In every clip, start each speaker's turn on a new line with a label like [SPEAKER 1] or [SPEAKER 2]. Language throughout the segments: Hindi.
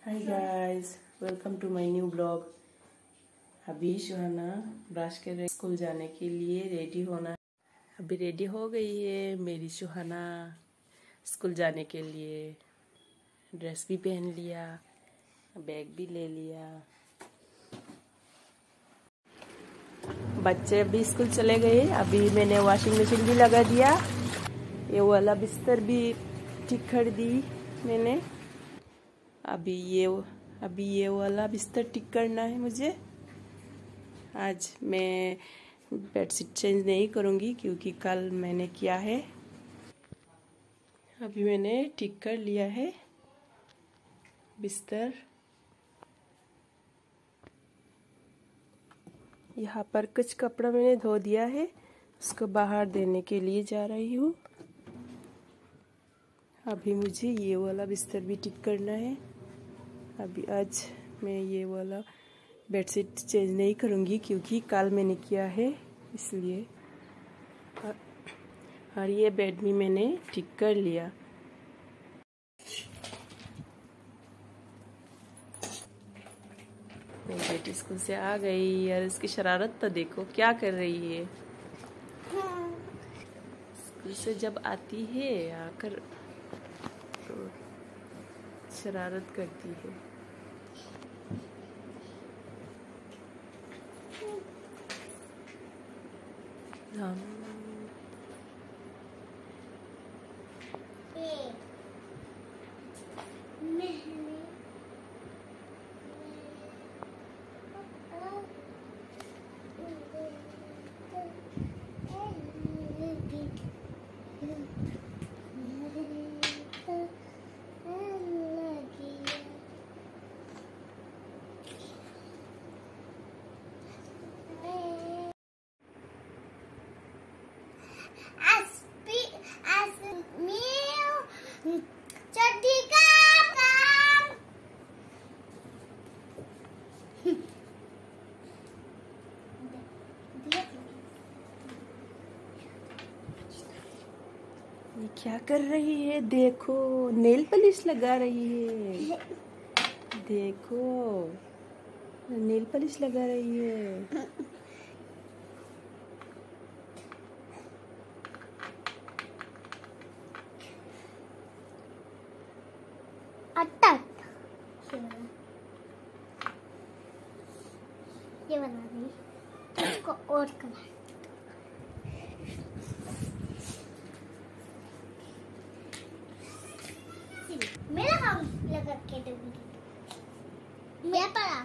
[SPEAKER 1] Hi guys, welcome to my new blog. अभी सुहाना ब्रश कर रही, स्कूल जाने के लिए रेडी होना। अभी रेडी हो गई है मेरी सुहाना स्कूल जाने के लिए। ड्रेस भी पहन लिया, बैग भी ले लिया। बच्चे भी स्कूल चले गए। अभी मैंने वॉशिंग मशीन भी लगा दिया। ये वाला बिस्तर भी ठीक कर दी मैंने। अभी ये वाला बिस्तर ठीक करना है मुझे। आज मैं बेडशीट चेंज नहीं करूँगी क्योंकि कल मैंने किया है। अभी मैंने ठीक कर लिया है बिस्तर। यहाँ पर कुछ कपड़ा मैंने धो दिया है, उसको बाहर देने के लिए जा रही हूँ। अभी मुझे ये वाला बिस्तर भी ठीक करना है। अभी आज मैं ये वाला बेडशीट चेंज नहीं करूँगी क्योंकि कल मैंने किया है इसलिए। और ये बेड भी मैंने ठीक कर लिया। मेरी बेटी स्कूल से आ गई और इसकी शरारत तो देखो क्या कर रही है। स्कूल से जब आती है आकर तो शरारत करती है। ये क्या कर रही है? देखो, नेल पॉलिश लगा रही है। देखो, नेल पॉलिश लगा रही है।
[SPEAKER 2] ये बना दी, इसको और करना। मेरा काम लगा के दूंगी। मैं पढ़ा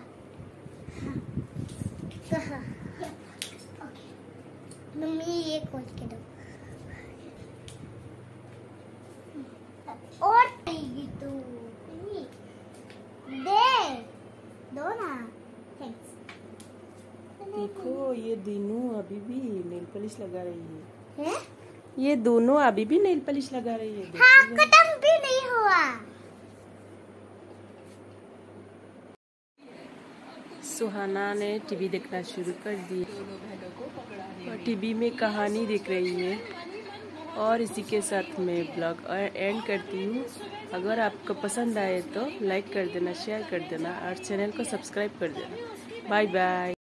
[SPEAKER 2] कहाँ? ओके, मम्मी ये खोल के दो और देगी तू। दे दो ना। थैंक्स।
[SPEAKER 1] देखो, ये दोनों अभी भी नेल पॉलिश लगा रही है।
[SPEAKER 2] हैं?
[SPEAKER 1] ये दोनों अभी भी नेल पॉलिश लगा रही है।
[SPEAKER 2] हाँ, खत्म भी नहीं हुआ।
[SPEAKER 1] सुहाना ने टीवी देखना शुरू कर दिया और टीवी में कहानी देख रही है। और इसी के साथ मैं ब्लॉग एंड करती हूँ। अगर आपको पसंद आए तो लाइक कर देना, शेयर कर देना और चैनल को सब्सक्राइब कर देना। Bye bye.